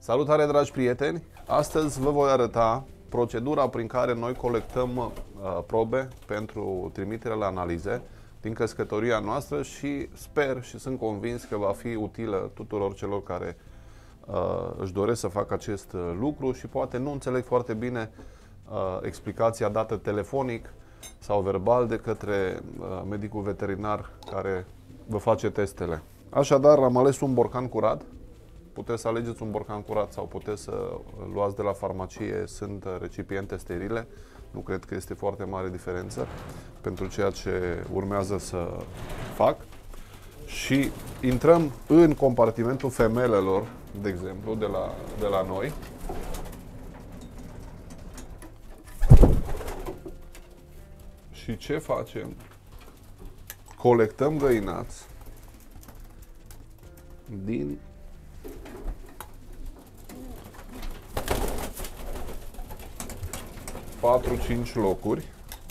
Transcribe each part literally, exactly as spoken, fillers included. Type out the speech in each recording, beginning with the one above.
Salutare, dragi prieteni! Astăzi vă voi arăta procedura prin care noi colectăm uh, probe pentru trimiterea la analize din crescătoria noastră și sper și sunt convins că va fi utilă tuturor celor care uh, își doresc să facă acest lucru și poate nu înțeleg foarte bine uh, explicația dată telefonic sau verbal de către uh, medicul veterinar care vă face testele. Așadar, am ales un borcan curat. Puteți să alegeți un borcan curat sau puteți să luați de la farmacie, sunt recipiente sterile. Nu cred că este foarte mare diferență pentru ceea ce urmează să fac. Și intrăm în compartimentul femelelor, de exemplu, de la, de la noi. Și ce facem? Colectăm găinați din patru cinci locuri.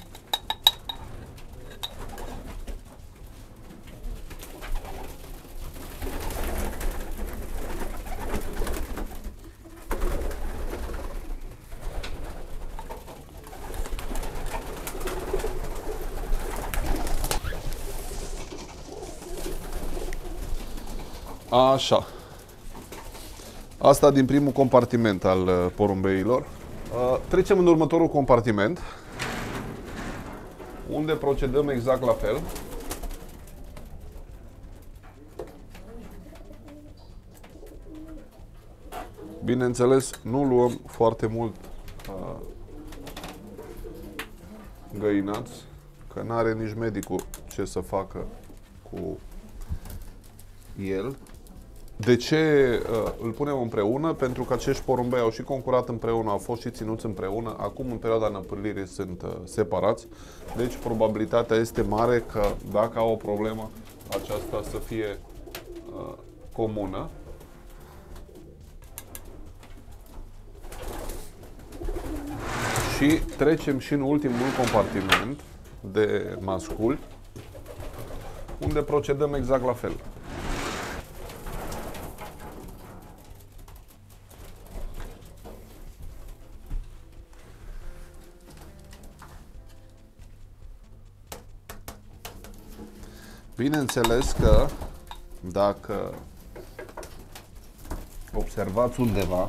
Așa. Asta din primul compartiment al porumbeilor. Trecem în următorul compartiment, unde procedăm exact la fel. Bineînțeles, nu luăm foarte mult uh, găinați, că n-are nici medicul ce să facă cu el. De ce uh, îl punem împreună? Pentru că acești porumbei au și concurat împreună, au fost și ținuți împreună. Acum, în perioada năpârlirii, sunt uh, separați. Deci, probabilitatea este mare că, dacă au o problemă, aceasta să fie uh, comună. Și trecem și în ultimul compartiment de masculi, unde procedăm exact la fel. Bineînțeles că dacă observați undeva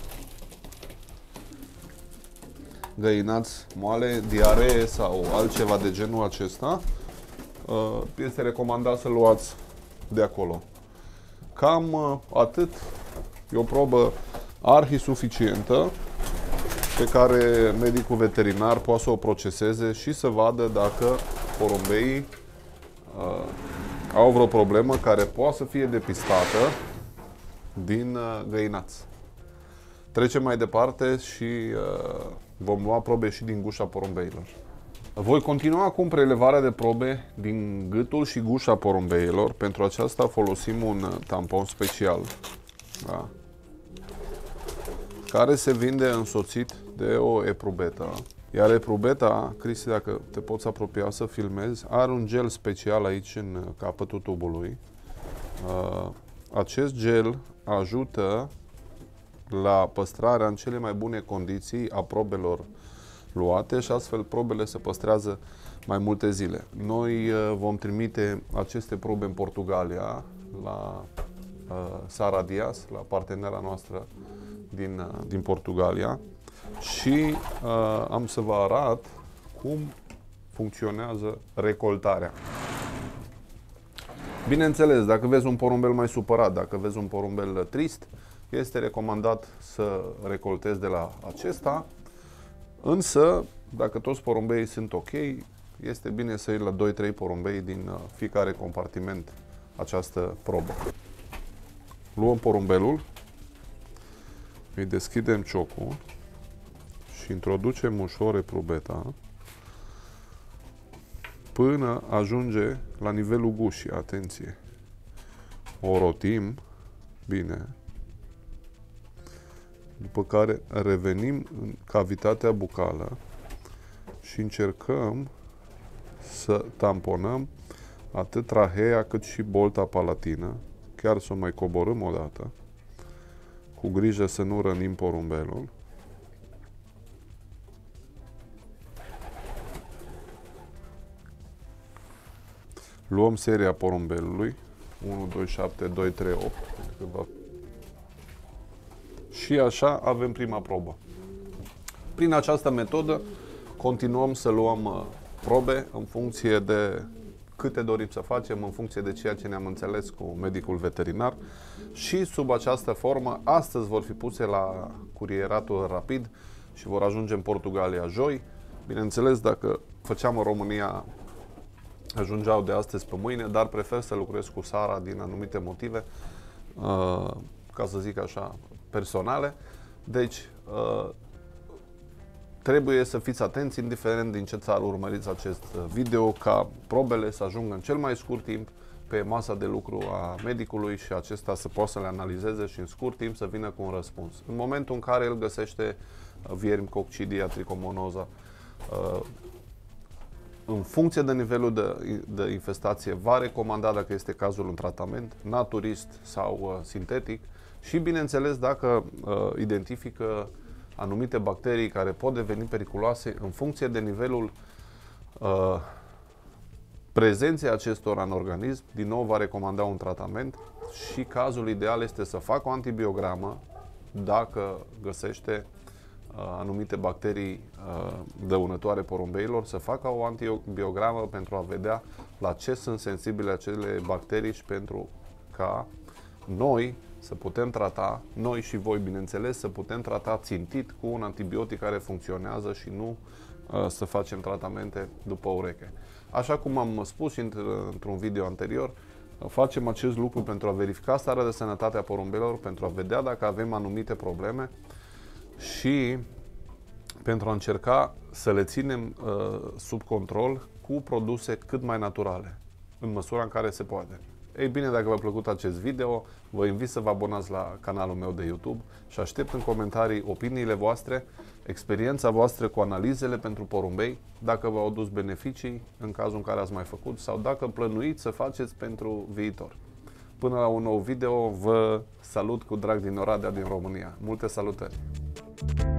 găinați moale, diaree sau altceva de genul acesta, este recomandat să luați de acolo. Cam atât. E o probă arhi suficientă pe care medicul veterinar poate să o proceseze și să vadă dacă porumbeii Uh, au vreo problemă care poate să fie depistată din uh, găinați. Trecem mai departe și uh, vom lua probe și din gușa porumbeilor. Voi continua acum prelevarea de probe din gâtul și gușa porumbeilor. Pentru aceasta folosim un tampon special, da, care se vinde însoțit de o eprubetă. Iar eprubeta, Cristi, dacă te poți apropia să filmezi, are un gel special aici în capătul tubului. Uh, acest gel ajută la păstrarea în cele mai bune condiții a probelor luate și astfel probele se păstrează mai multe zile. Noi uh, vom trimite aceste probe în Portugalia, la uh, Sara Dias, la partenera noastră din, uh, din Portugalia. Și uh, am să vă arăt cum funcționează recoltarea. Bineînțeles, dacă vezi un porumbel mai supărat, dacă vezi un porumbel trist, este recomandat să recoltezi de la acesta. Însă, dacă toți porumbeii sunt ok, este bine să iei la doi trei porumbei din uh, fiecare compartiment această probă. Luăm porumbelul, îi deschidem ciocul și introducem ușor eprubeta până ajunge la nivelul gușii. Atenție! O rotim bine, după care revenim în cavitatea bucală și încercăm să tamponăm atât trahea cât și bolta palatină, chiar să o mai coborâm o dată cu grijă să nu rănim porumbelul. Luăm seria porumbelului, unu, doi, șapte, doi, trei, opt. Și așa avem prima probă. Prin această metodă continuăm să luăm probe în funcție de câte dorim să facem, în funcție de ceea ce ne-am înțeles cu medicul veterinar, și sub această formă astăzi vor fi puse la curieratul rapid și vor ajunge în Portugalia joi. Bineînțeles, dacă făceam în România, ajungeau de astăzi pe mâine, dar prefer să lucrez cu Sara din anumite motive, ca să zic așa, personale. Deci, trebuie să fiți atenți, indiferent din ce țară urmăriți acest video, ca probele să ajungă în cel mai scurt timp pe masa de lucru a medicului și acesta să poată să le analizeze și în scurt timp să vină cu un răspuns. În momentul în care el găsește viermi, coccidia, tricomonoza, în funcție de nivelul de, de infestație, va recomanda, dacă este cazul, un tratament naturist sau uh, sintetic și, bineînțeles, dacă uh, identifică anumite bacterii care pot deveni periculoase, în funcție de nivelul uh, prezenței acestora în organism, din nou va recomanda un tratament și cazul ideal este să facă o antibiogramă dacă găsește anumite bacterii uh, dăunătoare porumbeilor, să facă o antibiogramă pentru a vedea la ce sunt sensibile acele bacterii și pentru ca noi să putem trata, noi și voi, bineînțeles, să putem trata țintit cu un antibiotic care funcționează și nu uh, să facem tratamente după ureche. Așa cum am spus și într-un video anterior, facem acest lucru pentru a verifica starea de sănătate a porumbelor, pentru a vedea dacă avem anumite probleme și pentru a încerca să le ținem uh, sub control cu produse cât mai naturale, în măsura în care se poate. Ei bine, dacă v-a plăcut acest video, vă invit să vă abonați la canalul meu de YouTube și aștept în comentarii opiniile voastre, experiența voastră cu analizele pentru porumbei, dacă v-au adus beneficii în cazul în care ați mai făcut sau dacă plănuiți să faceți pentru viitor. Până la un nou video, vă salut cu drag din Oradea, din România. Multe salutări!